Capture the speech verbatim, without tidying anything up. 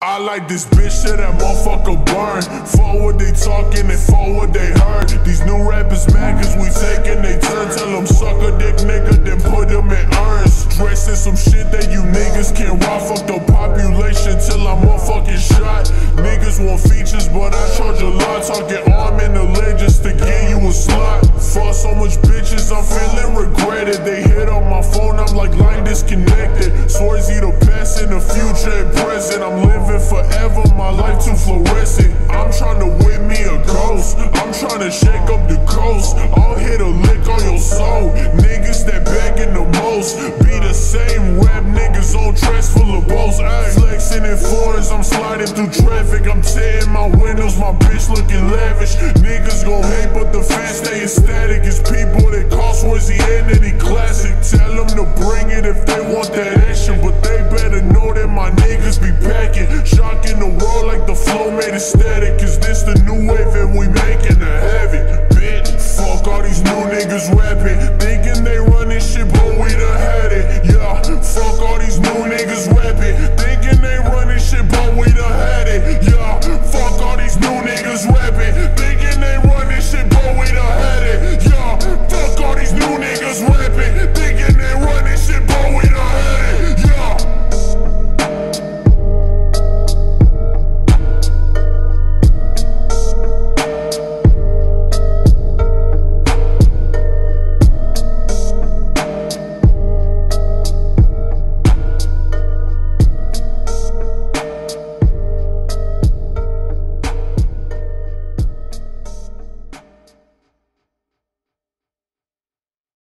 I like this bitch shit, that motherfucker burn. Fuck what they talking and fuck what they heard. These new rappers mad cause we taking they turn. Tell them suck a dick nigga, then put them in urns. Dressed in some shit that you niggas can't rock. Fuck the population till I'm motherfucking shot. Niggas want features but I charge a lot. Talking arm and a leg just to get you a slot. Fuck so much bitches, I'm feeling regretted. They hit on my phone, I'm like line disconnected. Swears either past and the future and present. I'm living forever, my life too fluorescent. I'm tryna whip me a ghost, I'm tryna shake up the coast. I'll hit a lick on your soul. Niggas that begging the most be the same rap niggas on tracks full of balls. Ay, flexing in foreigns, I'm sliding through traffic. I'm tearing my windows, my bitch looking lavish. Niggas gon' hate but the fans stay static. It's people that call Swearzy Entity classic. Tell them to bring it if they want that action, but they better know that my niggas be packing. Shocking the world like the flow made it static. Cause this the new wave and we making it heavy, bitch. Fuck all these new niggas rapping, thinking they running shit but we done had it. Yeah, fuck all these new niggas rapping,